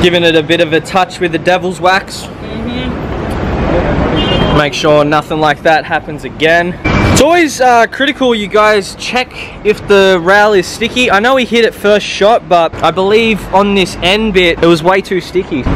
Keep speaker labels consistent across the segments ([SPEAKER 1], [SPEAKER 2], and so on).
[SPEAKER 1] Giving it a bit of a touch with the devil's wax. Make sure nothing like that happens again. It's always critical you guys check if the rail is sticky. I know he hit it first shot, but I believe on this end bit it was way too sticky.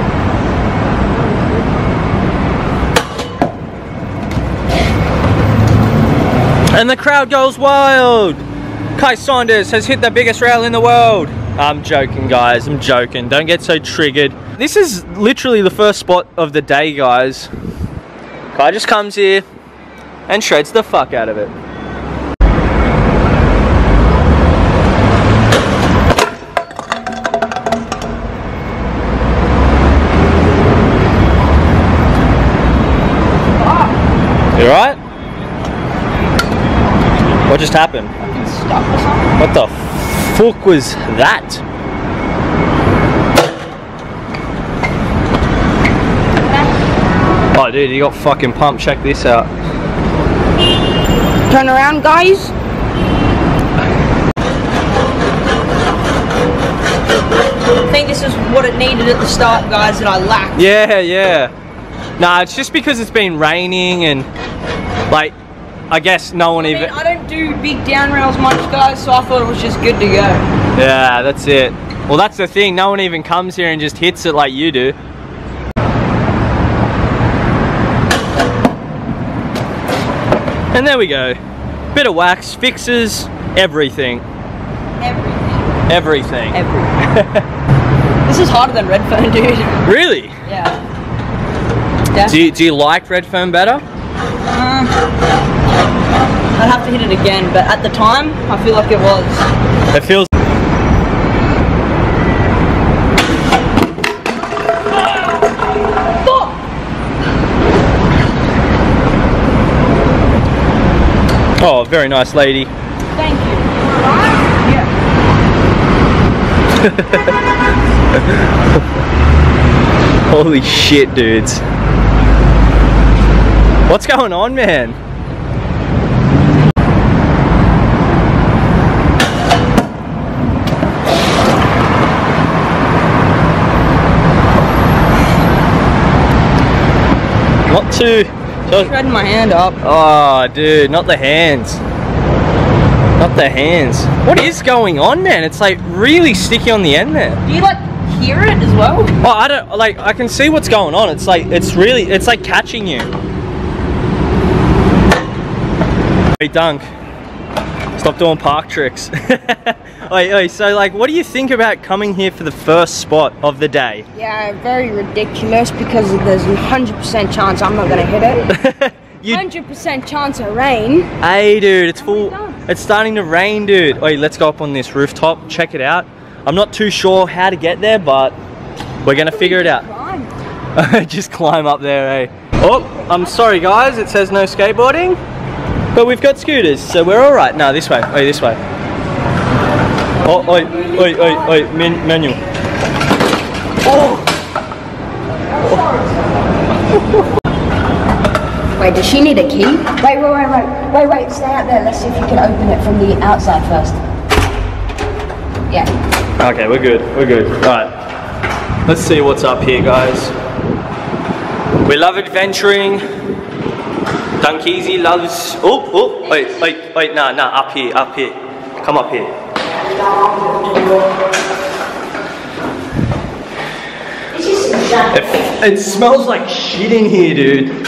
[SPEAKER 1] And the crowd goes wild. Kai Saunders has hit the biggest rail in the world. I'm joking, guys, I'm joking. Don't get so triggered. This is literally the first spot of the day, guys. Kai just comes here and shreds the fuck out of it. You alright? What just happened?
[SPEAKER 2] Fucking stuck or something?
[SPEAKER 1] What the fuck was that? Oh dude, you got fucking pumped. Check this out.
[SPEAKER 2] Turn around, guys. I think this is what it needed at the start, guys, that I lacked.
[SPEAKER 1] Yeah, yeah. Nah, it's just because it's been raining and like, I guess no one even...
[SPEAKER 2] I don't do big down rails much, guys, so I thought it was just good to go.
[SPEAKER 1] Yeah, that's it. Well, that's the thing. No one even comes here and just hits it like you do. And there we go. Bit of wax fixes everything.
[SPEAKER 2] Everything.
[SPEAKER 1] Everything.
[SPEAKER 2] Everything. This is harder than Redfern, dude.
[SPEAKER 1] Really?
[SPEAKER 2] Yeah.
[SPEAKER 1] Do you like Redfern better?
[SPEAKER 2] I'd have to hit it again, but at the time, I feel like it was.
[SPEAKER 1] It feels... Oh, very nice lady.
[SPEAKER 2] Thank you. Yeah.
[SPEAKER 1] Holy shit, dudes. What's going on, man? Not too...
[SPEAKER 2] Shredding my hand up.
[SPEAKER 1] Oh, dude, not the hands. Not the hands. What is going on, man? It's like really sticky on the end there.
[SPEAKER 2] Do you like hear it as well?
[SPEAKER 1] Oh, I don't, like, I can see what's going on. It's like, it's like catching you. Hey, Dunk. Stop doing park tricks. Wait, so like, what do you think about coming here for the first spot of the day?
[SPEAKER 2] Yeah, very ridiculous because there's a 100% chance I'm not gonna hit it. 100% chance of rain.
[SPEAKER 1] Hey, dude, it's full. It's starting to rain, dude. Wait, let's go up on this rooftop. Check it out. I'm not too sure how to get there, but we're gonna figure it out. Just climb up there, eh? Oh, I'm sorry, guys. It says no skateboarding. But we've got scooters, so we're all right. No, this way. Oi, this way. Oh, oi, menu. Oh.
[SPEAKER 2] Wait, does she need a key? Wait, stay out there. Let's see if you can open it from the outside first. Yeah.
[SPEAKER 1] Okay, we're good. We're good. All right. Let's see what's up here, guys. We love adventuring. Dunkeezy loves... Oh, wait, nah, up here. Come up here. It smells like shit in here, dude.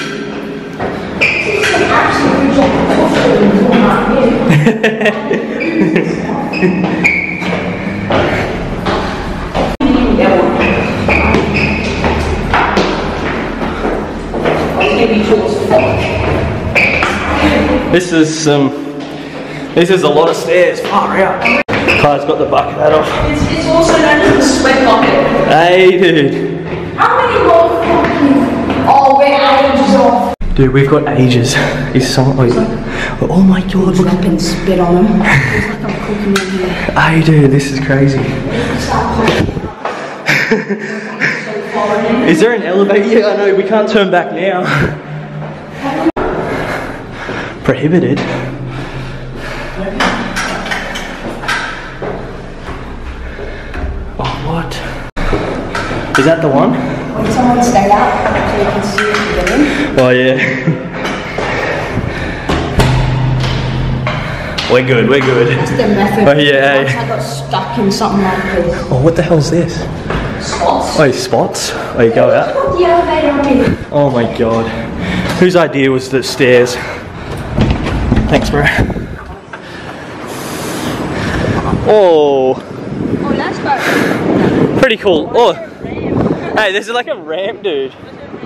[SPEAKER 1] This is a lot of stairs. Far out. Kai's got the bucket hat off.
[SPEAKER 2] It's also known as the sweat bucket.
[SPEAKER 1] Hey, dude.
[SPEAKER 2] How many more fucking... Oh, we're ages off.
[SPEAKER 1] Dude, we've got ages. Is someone... Oh my god, look.
[SPEAKER 2] Up and spit on them. It's like I'm cooking in here.
[SPEAKER 1] Hey, dude, this is crazy. Is there an elevator? Yeah, I know, we can't turn back now. Prohibited. Oh, what? Is that the one?
[SPEAKER 2] When someone stay out so you can see if you get in.
[SPEAKER 1] Oh yeah. We're good, we're good.
[SPEAKER 2] That's the method.
[SPEAKER 1] Oh yeah.
[SPEAKER 2] Once I got stuck in something like this.
[SPEAKER 1] Oh, what the hell's this?
[SPEAKER 2] Spots.
[SPEAKER 1] Oh, spots? Oh, you go out?
[SPEAKER 2] Put the elevator on me.
[SPEAKER 1] Oh my god. Whose idea was the stairs? Thanks, bro. Oh.
[SPEAKER 2] Oh, that's about
[SPEAKER 1] Pretty cool. Oh. Hey, this is like a ramp, dude.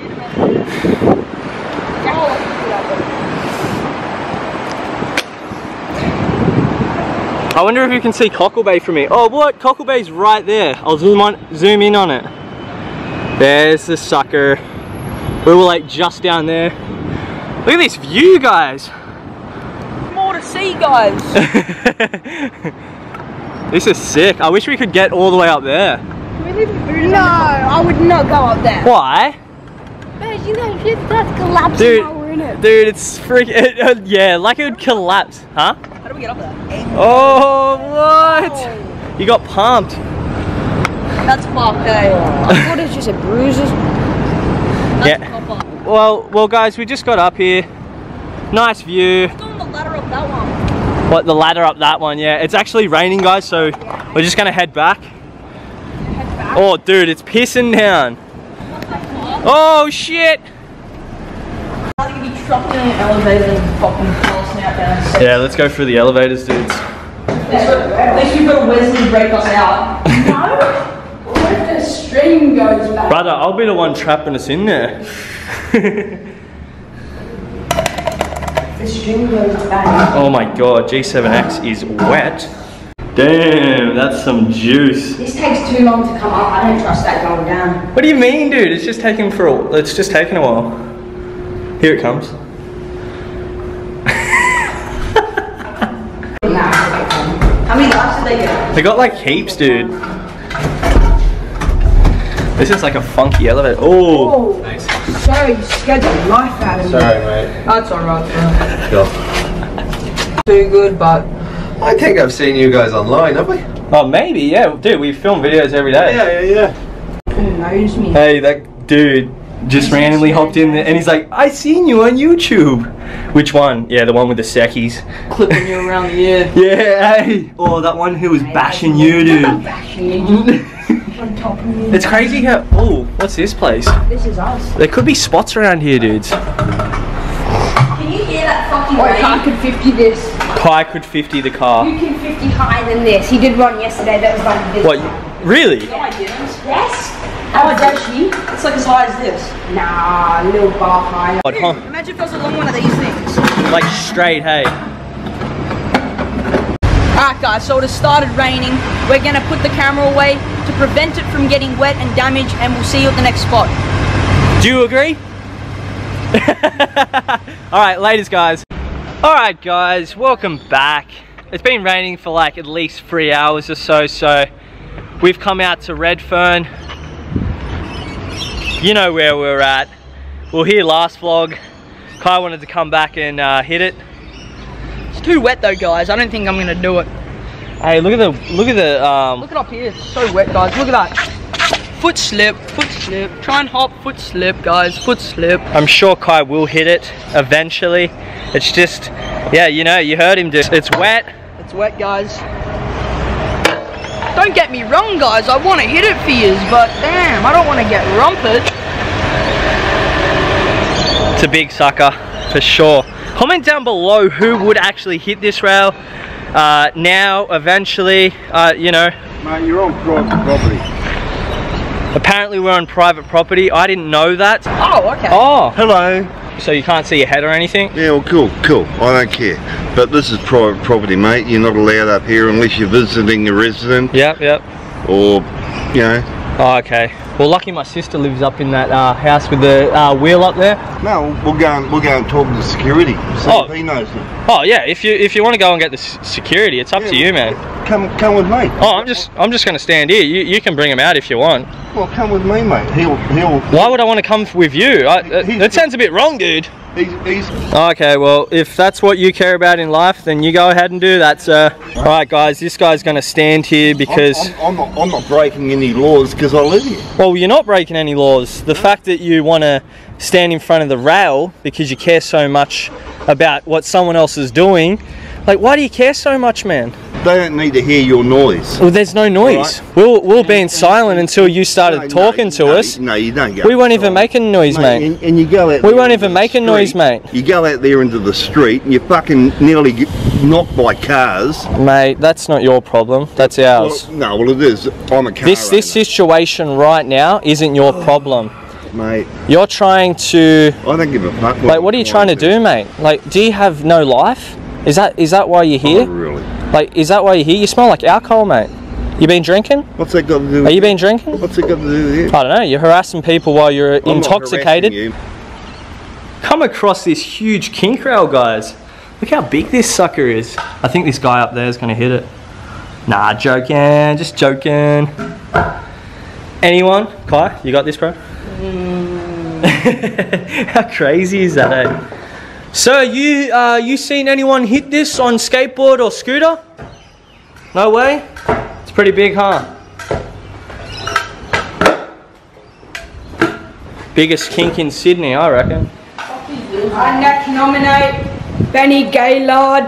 [SPEAKER 1] I wonder if you can see Cockle Bay from here. Oh, what? Cockle Bay's right there. I'll zoom in on it. There's the sucker. We were like just down there. Look at this view, guys.
[SPEAKER 3] More to see, guys.
[SPEAKER 1] This is sick. I wish we could get all the way up there.
[SPEAKER 2] No, I would not go up there.
[SPEAKER 1] Why?
[SPEAKER 2] Man, you know, if that's collapsing
[SPEAKER 1] Dude,
[SPEAKER 2] while we're in it.
[SPEAKER 1] dude, it's freaking, yeah, like it would collapse, huh?
[SPEAKER 3] How do we get up there?
[SPEAKER 1] Oh, what? You got pumped.
[SPEAKER 3] That's fucked, eh?
[SPEAKER 2] I thought it was just a bruises.
[SPEAKER 3] That's
[SPEAKER 1] Yeah.
[SPEAKER 3] proper.
[SPEAKER 1] Well, guys, we just got up here. Nice view.
[SPEAKER 3] Let's go on the ladder up that one.
[SPEAKER 1] What, the ladder up that one? Yeah, it's actually raining, guys, so we're just gonna head back. Oh, dude, it's pissing down. Oh, shit.
[SPEAKER 3] How do you be trapped in an elevator and fucking passing out down?
[SPEAKER 1] Yeah, let's go through the elevators, dudes.
[SPEAKER 3] At least you've got a Wesley to break us out.
[SPEAKER 2] No? What if the string goes back?
[SPEAKER 1] Brother, I'll be the one trapping us in there.
[SPEAKER 2] The string goes back.
[SPEAKER 1] Oh my god, G7X is wet. Damn, that's some juice.
[SPEAKER 2] This takes too long to come up. I don't trust that going down.
[SPEAKER 1] What do you mean, dude? It's just taking it's just taking a while. Here it comes.
[SPEAKER 3] How many laps did they get?
[SPEAKER 1] They got like heaps, dude. This is like a funky elevator. Oh,
[SPEAKER 2] Oh, sorry, you scared the life out of me.
[SPEAKER 4] Sorry, mate.
[SPEAKER 3] That's alright,
[SPEAKER 4] Sure.
[SPEAKER 3] Too good, but
[SPEAKER 4] I think I've seen you guys online, have we?
[SPEAKER 1] oh, maybe, yeah, dude. We film videos every day.
[SPEAKER 4] Yeah.
[SPEAKER 2] Who knows me?
[SPEAKER 1] Hey, that dude just randomly hopped in there, and he's like, "I seen you on YouTube." Which one? Yeah, the one with the seckies.
[SPEAKER 3] clipping you around the ear.
[SPEAKER 1] Yeah, hey. Oh, that one who was bashing you, dude.
[SPEAKER 2] Bashing you on top of me.
[SPEAKER 1] It's crazy how. Oh, what's this place?
[SPEAKER 2] This is us.
[SPEAKER 1] There could be spots around here, dudes.
[SPEAKER 3] Can you hear that fucking
[SPEAKER 2] Wait,
[SPEAKER 3] rain?
[SPEAKER 2] I could 50 this.
[SPEAKER 1] Kai could 50 the car.
[SPEAKER 2] You can 50 higher than this. He did one yesterday that was like this.
[SPEAKER 1] What? Really?
[SPEAKER 3] No, I didn't.
[SPEAKER 2] Yes. How much does she?
[SPEAKER 3] It's like as high as this.
[SPEAKER 2] Nah, a little bar higher.
[SPEAKER 1] What, huh?
[SPEAKER 3] Imagine if there was a long one of these things.
[SPEAKER 1] Like straight, hey.
[SPEAKER 3] Alright guys, so it has started raining. We're gonna put the camera away to prevent it from getting wet and damaged, and we'll see you at the next spot.
[SPEAKER 1] Do you agree? Alright, laters, guys. Alright, guys, welcome back. It's been raining for like at least 3 hours or so, so we've come out to Redfern. You know where we're at. We were here last vlog. Kai wanted to come back and hit it.
[SPEAKER 3] It's too wet though, guys. I don't think I'm gonna do it.
[SPEAKER 1] Hey, look at the
[SPEAKER 3] Look it up here. It's so wet, guys. Look at that. Foot slip, foot slip. Try and hop, foot slip, guys. Foot slip.
[SPEAKER 1] I'm sure Kai will hit it eventually. It's just, yeah, you know, you heard him. It's wet.
[SPEAKER 3] It's wet, guys. Don't get me wrong, guys. I want to hit it for yous, but damn, I don't want to get rumpet.
[SPEAKER 1] It's a big sucker, for sure. Comment down below who would actually hit this rail. Now, eventually, you know.
[SPEAKER 4] Mate, you're on private property.
[SPEAKER 1] Apparently we're on private property. I didn't know that.
[SPEAKER 3] Oh, okay.
[SPEAKER 1] Oh,
[SPEAKER 4] Hello.
[SPEAKER 1] so you can't see your head or anything?
[SPEAKER 4] Yeah, well, cool. I don't care. But this is private property, mate. You're not allowed up here unless you're visiting a resident
[SPEAKER 1] Yep.
[SPEAKER 4] or, you know.
[SPEAKER 1] Oh, okay. Well, lucky my sister lives up in that house with the wheel up there.
[SPEAKER 4] No, we'll go and talk to security. See
[SPEAKER 1] Oh.
[SPEAKER 4] if he knows it.
[SPEAKER 1] Oh yeah, if you want to go and get the security, it's up to you, man.
[SPEAKER 4] Come with me.
[SPEAKER 1] Oh, I'm just gonna stand here. You can bring him out if you want.
[SPEAKER 4] Well, come with me, mate. He'll.
[SPEAKER 1] Why would I want to come with you? That sounds a bit wrong, dude.
[SPEAKER 4] He's.
[SPEAKER 1] Okay, well, if that's what you care about in life, then you go ahead and do that, sir. All right, guys, this guy's gonna stand here because
[SPEAKER 4] I'm not breaking any laws because I live here.
[SPEAKER 1] well, you're not breaking any laws. The fact that you want to stand in front of the rail because you care so much about what someone else is doing, like, why do you care so much, man?
[SPEAKER 4] They don't need to hear your noise.
[SPEAKER 1] Well, there's no noise.
[SPEAKER 4] Right.
[SPEAKER 1] We'll be in silent until you started talking to us.
[SPEAKER 4] No, you don't go.
[SPEAKER 1] We weren't even making noise, mate.
[SPEAKER 4] And you go out.
[SPEAKER 1] We
[SPEAKER 4] there
[SPEAKER 1] weren't
[SPEAKER 4] into
[SPEAKER 1] even
[SPEAKER 4] the
[SPEAKER 1] making noise,
[SPEAKER 4] street,
[SPEAKER 1] mate.
[SPEAKER 4] You go out there into the street and you fucking nearly get knocked by cars.
[SPEAKER 1] Mate, that's not your problem. That's ours.
[SPEAKER 4] Well, no, it is. I'm a car
[SPEAKER 1] This
[SPEAKER 4] owner,
[SPEAKER 1] situation right now isn't your problem.
[SPEAKER 4] mate.
[SPEAKER 1] You're trying to.
[SPEAKER 4] I don't give a fuck.
[SPEAKER 1] Like, what are you trying to do, mate? Like, do you have no life? Is that why you're here?
[SPEAKER 4] Oh, really?
[SPEAKER 1] Like, is that why you're here? You smell like alcohol, mate. You been drinking?
[SPEAKER 4] What's that got to do with
[SPEAKER 1] Are you been drinking?
[SPEAKER 4] What's it got to do with you?
[SPEAKER 1] I don't know. You're harassing people while you're
[SPEAKER 4] I'm not
[SPEAKER 1] intoxicated.
[SPEAKER 4] harassing you.
[SPEAKER 1] Come across this huge kink rail, guys. Look how big this sucker is. I think this guy up there is going to hit it. Nah, joking. Just joking. Anyone? Kai, you got this, bro? How crazy is that, eh? So, you seen anyone hit this on skateboard or scooter? No way? It's pretty big, huh? Biggest kink in Sydney, I reckon.
[SPEAKER 3] I next nominate Benny Gaylord.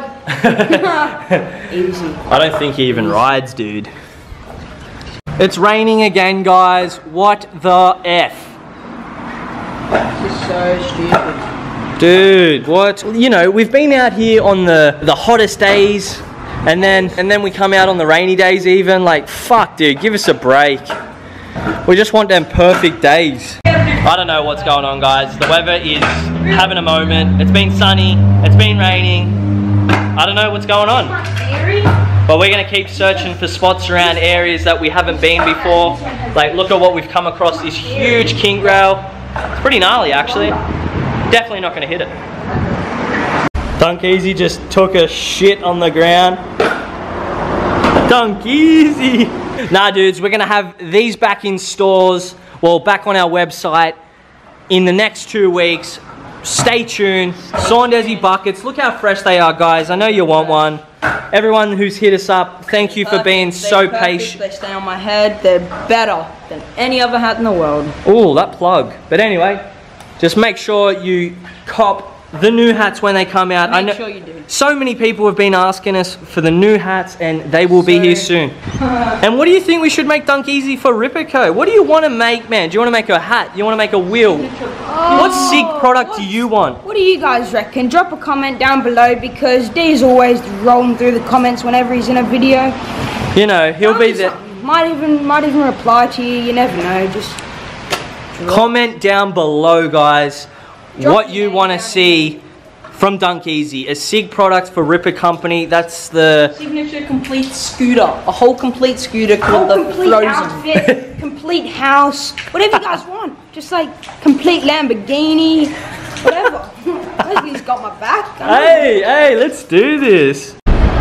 [SPEAKER 2] Easy.
[SPEAKER 1] I don't think he even rides, dude. It's raining again, guys. What the F?
[SPEAKER 3] This is so stupid.
[SPEAKER 1] Dude, what? You know, we've been out here on the hottest days, and then we come out on the rainy days even. Like, fuck, dude, give us a break. We just want them perfect days. I don't know what's going on, guys. The weather is having a moment. It's been sunny, it's been raining. I don't know what's going on. But we're gonna keep searching for spots around areas that we haven't been before. Like, look at what we've come across, this huge kink rail. It's pretty gnarly, actually. Definitely not gonna hit it. Dunk Easy just took a shit on the ground. Dunk Easy. Nah, dudes, we're gonna have these back in stores, well, back on our website in the next 2 weeks. Stay tuned. Saundesi buckets. Look how fresh they are, guys. I know you want one. Everyone who's hit us up, thank you for being so patient.
[SPEAKER 3] They stay on my head. They're better than any other hat in the world.
[SPEAKER 1] Ooh, that plug. But anyway, just make sure you cop the new hats when they come out. I know
[SPEAKER 3] Make sure you do.
[SPEAKER 1] so many people have been asking us for the new hats, and they will be here soon. And what do you think we should make Dunk Easy for Ripperco? What do you want to make, man? Do you want to make a hat? Do you want to make a wheel? What sick product do you want?
[SPEAKER 2] What do you guys reckon? Drop a comment down below because D's always rolling through the comments whenever he's in a video.
[SPEAKER 1] You know, he'll be there.
[SPEAKER 2] Might even reply to you. You never know. Just
[SPEAKER 1] Comment down below, guys,
[SPEAKER 2] Drop
[SPEAKER 1] what
[SPEAKER 2] your
[SPEAKER 1] you want to see from Dunk Easy. A SIG product for Ripper Company. That's the
[SPEAKER 3] Signature complete scooter. A whole complete scooter called
[SPEAKER 2] whole
[SPEAKER 3] the
[SPEAKER 2] complete
[SPEAKER 3] Frozen.
[SPEAKER 2] outfit, complete house, whatever you guys want. Just like complete Lamborghini, whatever. Leslie's got my back.
[SPEAKER 1] Hey, let's do this.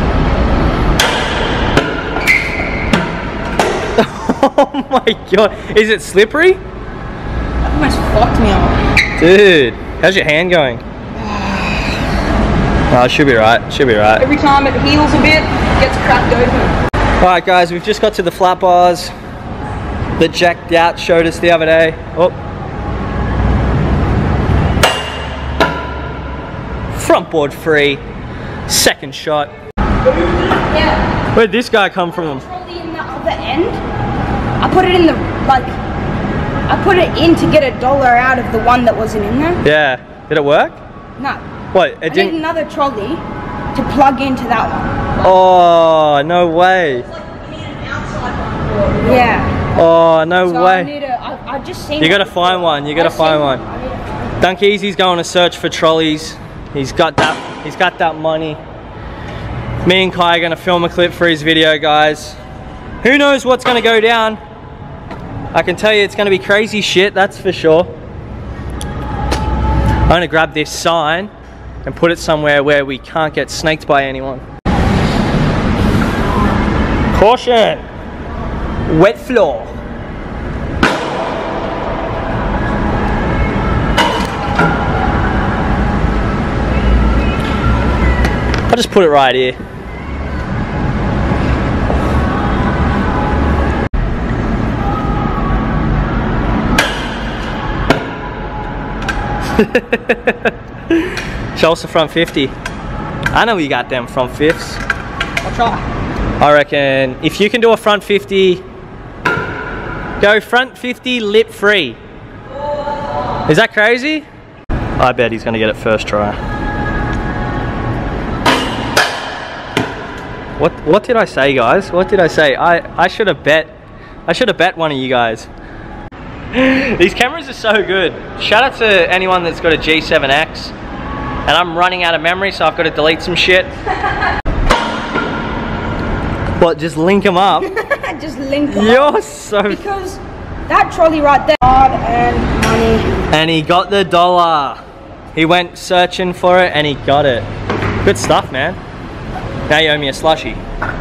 [SPEAKER 1] Oh my god. Is it slippery?
[SPEAKER 3] That almost fucked me up.
[SPEAKER 1] Dude, how's your hand going? Oh, it should be right. Should be right.
[SPEAKER 3] Every time it heals a bit, it gets cracked open.
[SPEAKER 1] Alright guys, we've just got to the flat bars that Jack Doubt showed us the other day. Oh. Front board free. Second shot.
[SPEAKER 2] Yeah.
[SPEAKER 1] Where'd this guy come from?
[SPEAKER 2] Trolley in the other end. I put it in the I put it in to get $1 out of the one that wasn't in there.
[SPEAKER 1] Yeah. Did it work?
[SPEAKER 2] No.
[SPEAKER 1] What? It
[SPEAKER 2] I need
[SPEAKER 1] didn't.
[SPEAKER 2] another trolley to plug into that one.
[SPEAKER 1] Oh, no way.
[SPEAKER 2] Yeah.
[SPEAKER 1] Oh, no
[SPEAKER 2] So
[SPEAKER 1] way.
[SPEAKER 2] I just seen.
[SPEAKER 1] You gotta find one. You gotta find one. Dunk Easy's going to search for trolleys. He's got that money. Me and Kai are gonna film a clip for his video, guys. Who knows what's gonna go down? I can tell you it's gonna be crazy shit, that's for sure. I'm gonna grab this sign and put it somewhere where we can't get snaked by anyone. Caution! Wet floor. I'll just put it right here. Show us the front 50. I know you got them front fifths.
[SPEAKER 3] I'll try.
[SPEAKER 1] I reckon if you can do a front 50, go front 50 lip free. Is that crazy? I bet he's gonna get it first try. What did I say, guys? What did I say? I should have bet one of you guys. These cameras are so good. Shout out to anyone that's got a G7X. And I'm running out of memory, so I've got to delete some shit. What, just link them up?
[SPEAKER 2] Just link them
[SPEAKER 1] You're
[SPEAKER 2] up.
[SPEAKER 1] so...
[SPEAKER 2] Because that trolley right there, card and money.
[SPEAKER 1] And he got the dollar. He went searching for it and he got it. Good stuff, man. Now you owe me a slushie.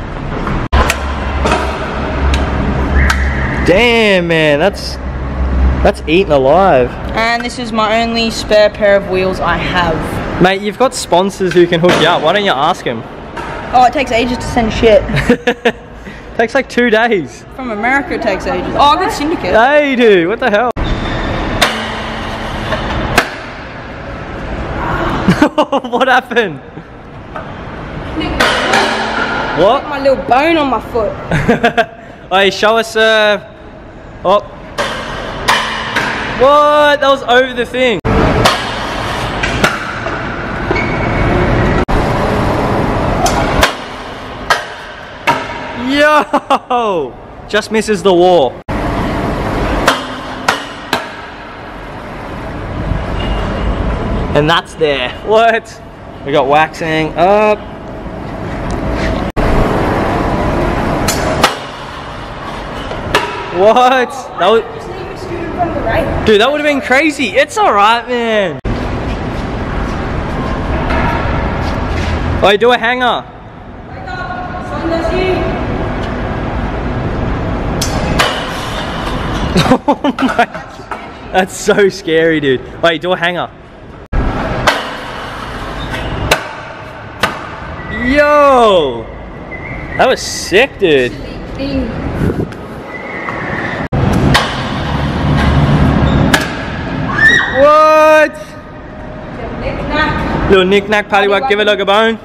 [SPEAKER 1] Damn, man, that's eaten alive.
[SPEAKER 3] And this is my only spare pair of wheels I have.
[SPEAKER 1] Mate, you've got sponsors who can hook you up. Why don't you ask them?
[SPEAKER 3] Oh, it takes ages to send shit.
[SPEAKER 1] Takes like 2 days.
[SPEAKER 3] From America it takes ages. Oh, I've got Syndicate.
[SPEAKER 1] Hey, dude, what the hell? What happened? What?
[SPEAKER 2] My little bone on my foot.
[SPEAKER 1] Hey, show us oh. What? That was over the thing. Yo! Just misses the wall. And that's there. What? We got waxing up. What? That was... Dude, that would have been crazy. It's alright, man. Oh, do a hanger. Oh my God. That's so scary, dude. Wait, do a hanger. Yo! That was sick, dude. What? Little knick-knack, paddywhack, give it like a bone.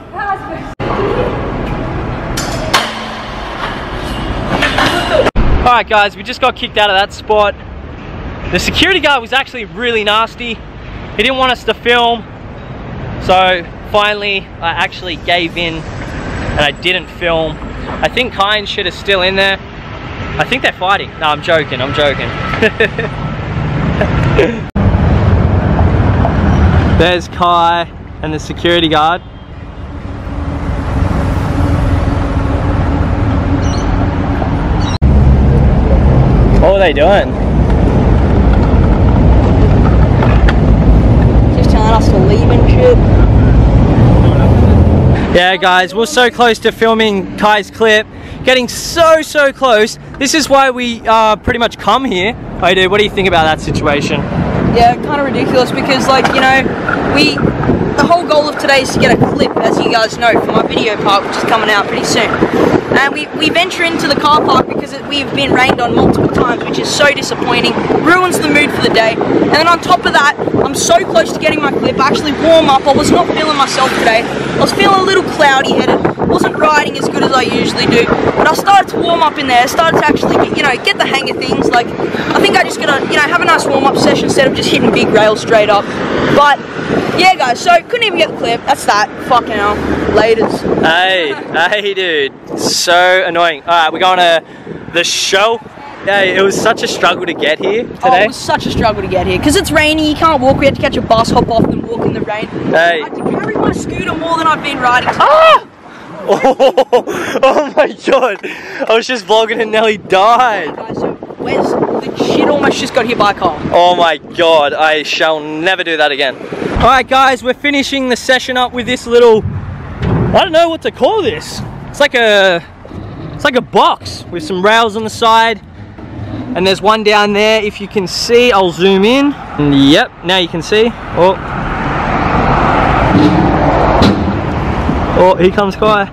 [SPEAKER 1] Alright guys, we just got kicked out of that spot. The security guard was actually really nasty. He didn't want us to film. So finally, I actually gave in and I didn't film. I think Kai and shit is still in there. I think they're fighting. No, I'm joking, I'm joking. There's Kai and the security guard. What were they doing?
[SPEAKER 3] Just telling us to leave and shit.
[SPEAKER 1] Yeah guys, we're so close to filming Kai's clip. Getting so close. This is why we pretty much come here. Hey dude, what do you think about that situation?
[SPEAKER 3] Yeah, kind of ridiculous because, like, you know, the whole goal of today is to get a clip, as you guys know, for my video part, which is coming out pretty soon. And we venture into the car park because we've been rained on multiple times, which is so disappointing, ruins the mood for the day. And then on top of that, I'm so close to getting my clip. I actually warm up. I was not feeling myself today. I was feeling a little cloudy-headed. Wasn't riding as good as I usually do, but I started to warm up in there. Started to actually, get the hang of things. Like, I think I just gotta, have a nice warm-up session instead of just hitting big rails straight up. But yeah, guys, so couldn't even get the clip. That's that. Fucking hell. Laters.
[SPEAKER 1] Hey, dude. So annoying. All right, we're going to the show. Yeah, it was such a struggle to get here today.
[SPEAKER 3] Oh, it was such a struggle to get here because it's rainy. You can't walk. We had to catch a bus, hop off, and walk in the rain.
[SPEAKER 1] Hey.
[SPEAKER 3] I had to carry my scooter more than I've been riding.
[SPEAKER 1] Ah! Oh my God. I was just vlogging and Nelly died.
[SPEAKER 3] Guys, so Wes legit almost just got hit by a car.
[SPEAKER 1] Oh my god, I shall never do that again. Alright guys, we're finishing the session up with this little, I don't know what to call this. It's like a box with some rails on the side. And there's one down there, if you can see, I'll zoom in. And yep, now you can see. Oh, here comes Kai.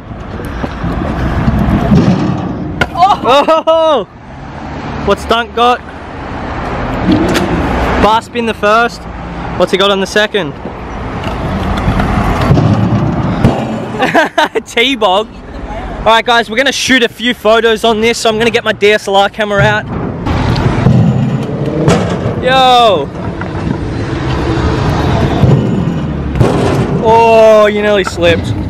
[SPEAKER 1] Oh! What's Dunk got? Bar spin the first. What's he got on the second? T-bog. Alright guys, we're going to shoot a few photos on this, so I'm going to get my DSLR camera out. Yo! Oh, you nearly slipped.